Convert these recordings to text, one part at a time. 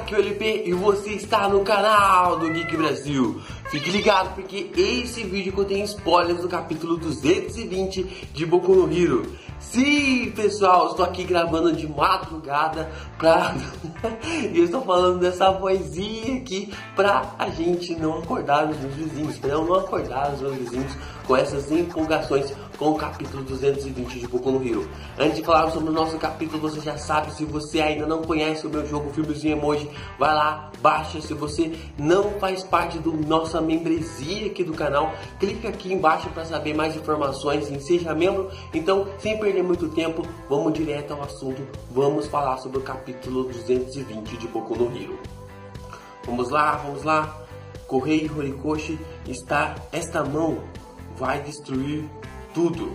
aqui é o LP e você está no canal do Geek Brasil. Fique ligado porque esse vídeo contém spoilers do capítulo 220 de Boku no Hero. Sim, pessoal, estou aqui gravando de madrugada e eu estou falando dessa vozinha aqui pra a gente não acordar os meus vizinhos, pra eu não acordar os meus vizinhos com essas empolgações com o capítulo 220 de Boku no Hero. Antes de falar sobre o nosso capítulo, você já sabe, se você ainda não conhece o meu jogo Filmezinho Emoji, vai lá, baixa. Se você não faz parte da nossa membresia aqui do canal, clica aqui embaixo para saber mais informações em Seja Membro. Então, sem perder muito tempo, vamos direto ao assunto, vamos falar sobre o capítulo 220 de Boku no Hero. Vamos lá. Kohei Horikoshi está, esta mão vai destruir tudo.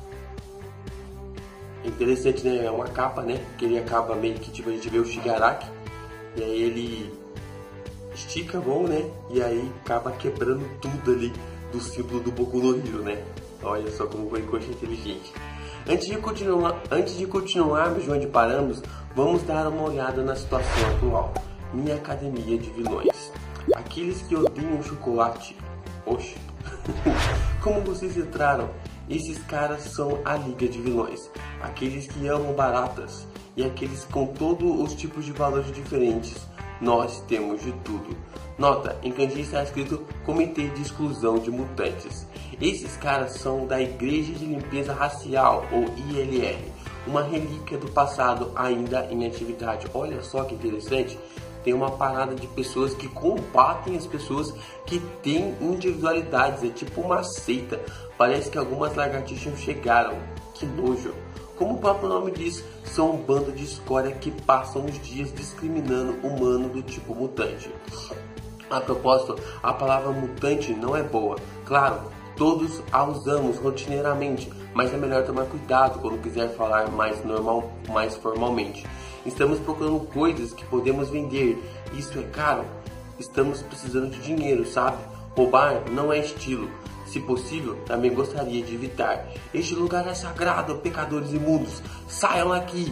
É interessante, né? É uma capa, né? Que ele acaba meio que, tipo, a gente vê o Shigaraki e aí ele estica a mão, né? E aí acaba quebrando tudo ali do símbolo do Boku no Hero, né? Olha só como o Horikoshi é inteligente. Antes de continuarmos onde paramos, vamos dar uma olhada na situação atual. Minha academia de vilões. Aqueles que odeiam chocolate. Oxe. Como vocês entraram? Esses caras são a liga de vilões. Aqueles que amam baratas e aqueles com todos os tipos de valores diferentes. Nós temos de tudo. Nota, em kanji está escrito Comitê de Exclusão de Mutantes. Esses caras são da Igreja de Limpeza Racial, ou ILR, uma relíquia do passado ainda em atividade. Olha só que interessante. Tem uma parada de pessoas que combatem as pessoas que têm individualidades. É tipo uma seita. Parece que algumas lagartixas chegaram. Que nojo. Como o próprio nome diz, são um bando de escória que passam os dias discriminando humano do tipo mutante. A propósito, a palavra mutante não é boa. Claro, todos a usamos rotineiramente, mas é melhor tomar cuidado quando quiser falar mais formalmente. Estamos procurando coisas que podemos vender. Isso é caro. Estamos precisando de dinheiro, sabe? Roubar não é estilo. Se possível, também gostaria de evitar. Este lugar é sagrado, pecadores imundos. Saiam aqui.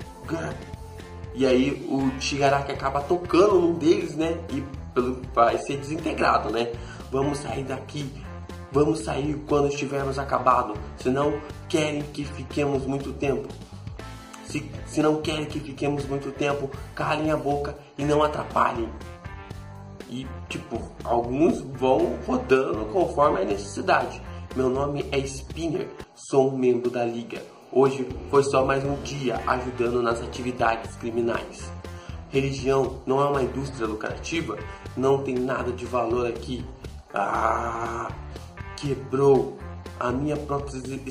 E aí o Shigaraki acaba tocando num deles, né? E vai ser desintegrado, né? Vamos sair daqui. Vamos sair quando estivermos acabado. Se não querem que fiquemos muito tempo. Se não querem que fiquemos muito tempo, calem a boca e não atrapalhem. E, tipo, alguns vão rodando conforme a necessidade. Meu nome é Spinner, sou um membro da Liga. Hoje foi só mais um dia ajudando nas atividades criminais. Religião não é uma indústria lucrativa? Não tem nada de valor aqui. Quebrou. A minha prótese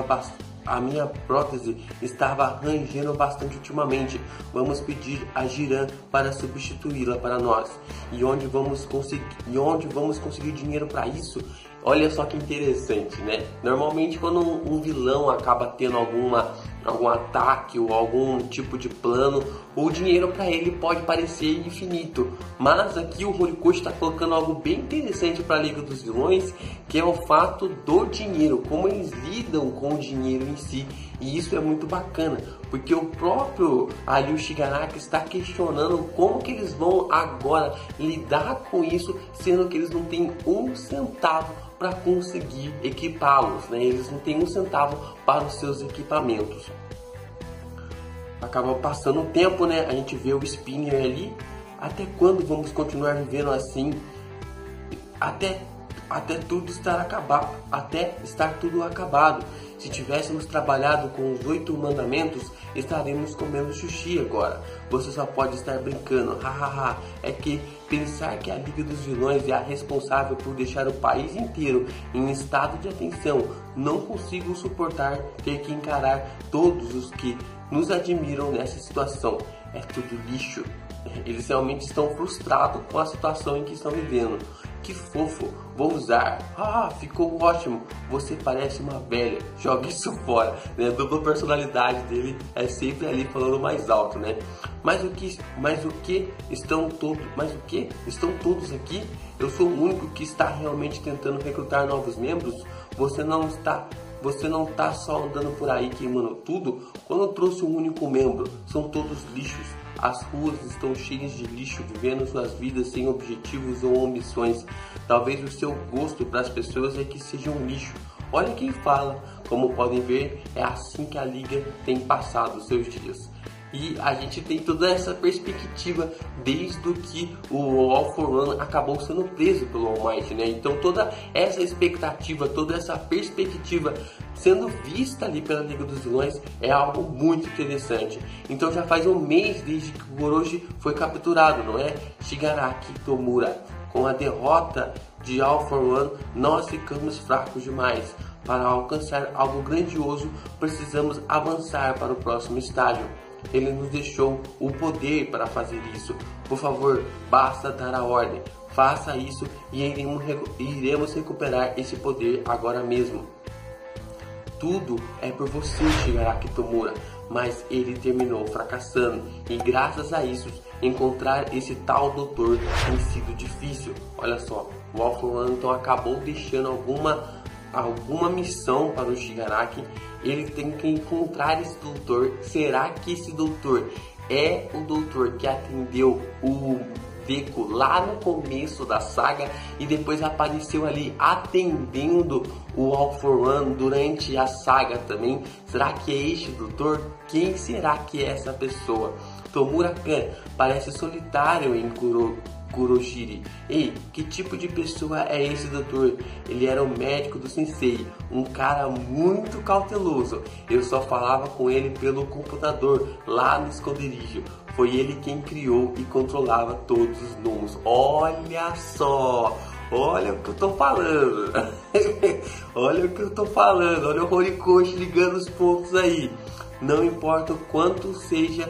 estava rangendo bastante ultimamente. Vamos pedir a Jiran para substituí-la para nós. E onde vamos conseguir dinheiro para isso? Olha só que interessante, né? Normalmente quando um vilão acaba tendo algum ataque ou algum tipo de plano, o dinheiro para ele pode parecer infinito. Mas aqui o Horikoshi está colocando algo bem interessante para a Liga dos Vilões, que é o fato do dinheiro, como eles lidam com o dinheiro em si. E isso é muito bacana, porque o próprio ali o Shigaraki está questionando como que eles vão agora lidar com isso, sendo que eles não têm um centavo para conseguir equipá-los, né? Eles não têm um centavo para os seus equipamentos. Acaba passando o tempo, né? A gente vê o Spinner ali. Até quando vamos continuar vivendo assim? Até tudo estar acabado. Até estar tudo acabado. Se tivéssemos trabalhado com os 8 mandamentos, estaremos comendo sushi agora. Você só pode estar brincando, hahaha. É que pensar que a Liga dos Vilões é a responsável por deixar o país inteiro em estado de atenção. Não consigo suportar ter que encarar todos os que nos admiram nessa situação. É tudo lixo. Eles realmente estão frustrados com a situação em que estão vivendo. Que fofo, vou usar. Ficou ótimo. Você parece uma velha. Joga isso fora, né? A dupla personalidade dele é sempre ali falando mais alto, né? Mas o que? Estão todos aqui? Eu sou o único que está realmente tentando recrutar novos membros? Você não está só andando por aí queimando tudo? Quando eu trouxe um único membro, são todos lixos. As ruas estão cheias de lixo, vivendo suas vidas sem objetivos ou ambições. Talvez o seu gosto para as pessoas é que seja um lixo. Olha quem fala. Como podem ver, é assim que a Liga tem passado os seus dias. E a gente tem toda essa perspectiva desde que o All For One acabou sendo preso pelo All Might, né? Então toda essa expectativa, toda essa perspectiva sendo vista ali pela Liga dos Vilões é algo muito interessante. Então já faz um mês desde que o Orochi foi capturado, não é? Shigaraki Tomura. Com a derrota de All For One, nós ficamos fracos demais. Para alcançar algo grandioso, precisamos avançar para o próximo estágio. Ele nos deixou o poder para fazer isso. Por favor, basta dar a ordem. Faça isso e iremos recuperar esse poder agora mesmo. Tudo é por você, Shigaraki Tomura, mas ele terminou fracassando. E graças a isso, encontrar esse tal doutor tem sido difícil. Olha só, o All For One então acabou deixando alguma missão para o Shigaraki. Ele tem que encontrar esse doutor. Será que esse doutor é o doutor que atendeu o Deku lá no começo da saga e depois apareceu ali atendendo o All For One durante a saga também? Será que é este doutor? Quem será que é essa pessoa? Tomura-kan parece solitário em Kuroshiri. Ei, que tipo de pessoa é esse doutor? Ele era o médico do sensei, um cara muito cauteloso. Eu só falava com ele pelo computador lá no esconderijo. Foi ele quem criou e controlava todos os gnomos. Olha só! Olha o que eu tô falando! Olha o que eu tô falando! Olha o Horikoshi ligando os pontos aí. Não importa o quanto seja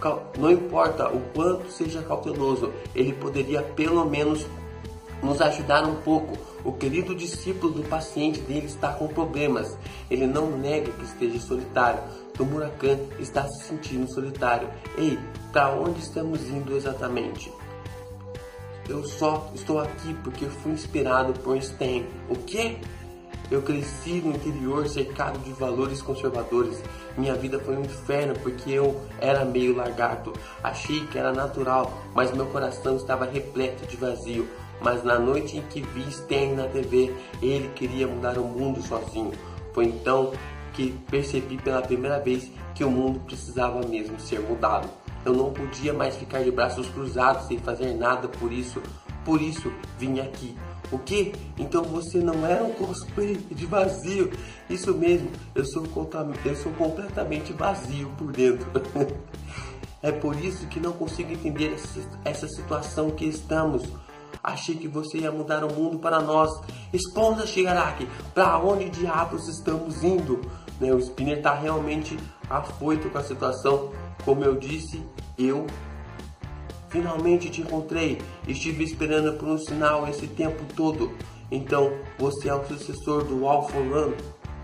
cauteloso, ele poderia pelo menos nos ajudar um pouco. O querido discípulo do paciente dele está com problemas. Ele não nega que esteja solitário. Tomura-kan está se sentindo solitário. Ei, para onde estamos indo exatamente? Eu só estou aqui porque fui inspirado por Stan. O quê? Eu cresci no interior cercado de valores conservadores. Minha vida foi um inferno porque eu era meio lagarto. Achei que era natural, mas meu coração estava repleto de vazio. Mas na noite em que vi Stan na TV, ele queria mudar o mundo sozinho. Foi então que percebi pela primeira vez que o mundo precisava mesmo ser mudado. Eu não podia mais ficar de braços cruzados sem fazer nada por isso vim aqui. O que? Então você não era um cosplay de vazio? Isso mesmo, eu sou completamente vazio por dentro. É por isso que não consigo entender essa situação que estamos. Achei que você ia mudar o mundo para nós. Responda, Shigaraki, para onde diabos estamos indo? O Spinner está realmente afoito com a situação. Como eu disse, eu finalmente te encontrei. Estive esperando por um sinal esse tempo todo. Então, você é o sucessor do All For One.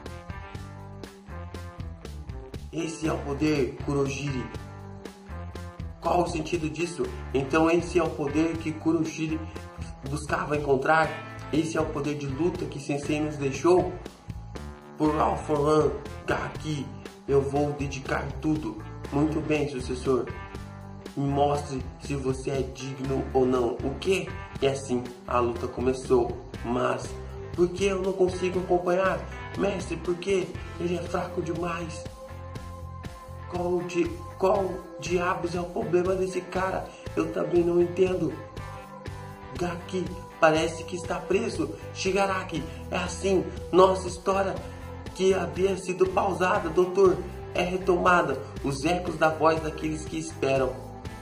Esse é o poder, Kuroshiri. Qual o sentido disso? Então esse é o poder que Kuroshiri buscava encontrar? Esse é o poder de luta que Sensei nos deixou? Por All For One, Gaki, eu vou dedicar tudo. Muito bem, sucessor. Me mostre se você é digno ou não. O quê? E assim a luta começou. Mas por que eu não consigo acompanhar? Mestre, por quê? Ele é fraco demais. Qual diabos é o problema desse cara? Eu também não entendo. Gaki parece que está preso. Shigaraki, é assim. Nossa história que havia sido pausada, doutor, é retomada. Os ecos da voz daqueles que esperam.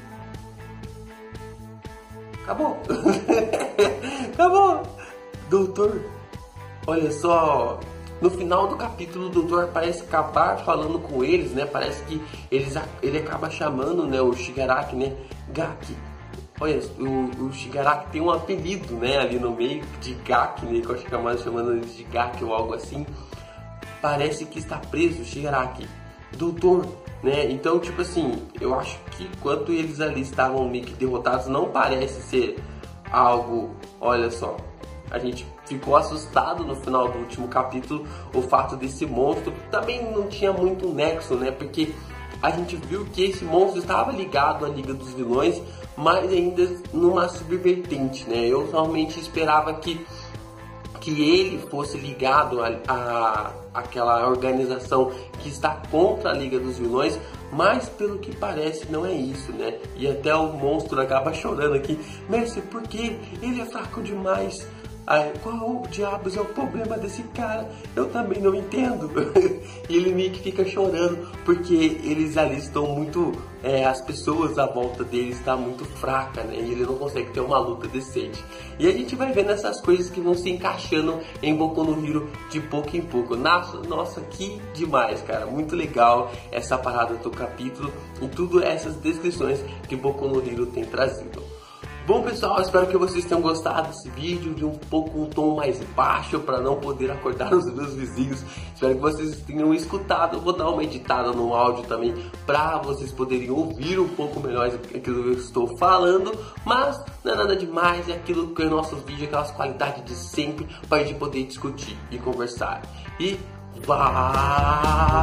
Acabou. Acabou. Doutor, olha só. No final do capítulo, o doutor parece acabar falando com eles, né? Parece que ele acaba chamando, né, o Shigaraki, né? Gaki. Olha, o Shigaraki tem um apelido, né? Ali no meio de Gaki, né? Que eu acho chamando ele de Gaki ou algo assim. Parece que está preso, Shigaraki. Doutor, né? Então, tipo assim, eu acho que enquanto eles ali estavam meio que derrotados, não parece ser algo, olha só. A gente ficou assustado no final do último capítulo, o fato desse monstro também não tinha muito nexo, né? Porque a gente viu que esse monstro estava ligado à Liga dos Vilões, mas ainda numa subvertente, né? Eu realmente esperava que ele fosse ligado a aquela organização que está contra a Liga dos Vilões, mas pelo que parece não é isso, né? E até o monstro acaba chorando aqui, Mercy, por quê? Ele é fraco demais. Qual diabos é o problema desse cara? Eu também não entendo. E ele meio que fica chorando porque eles ali estão muito... as pessoas à volta dele estão muito fracas, né? E ele não consegue ter uma luta decente. E a gente vai vendo essas coisas que vão se encaixando em Boku no Hero de pouco em pouco. Nossa, que demais, cara. Muito legal essa parada do capítulo e tudo essas descrições que Boku no Hero tem trazido. Bom, pessoal, espero que vocês tenham gostado desse vídeo de um tom mais baixo para não poder acordar os meus vizinhos. Espero que vocês tenham escutado. Eu vou dar uma editada no áudio também para vocês poderem ouvir um pouco melhor aquilo que eu estou falando. Mas não é nada demais, é aquilo que é nossos vídeos, aquelas qualidades de sempre para a gente poder discutir e conversar. E vai!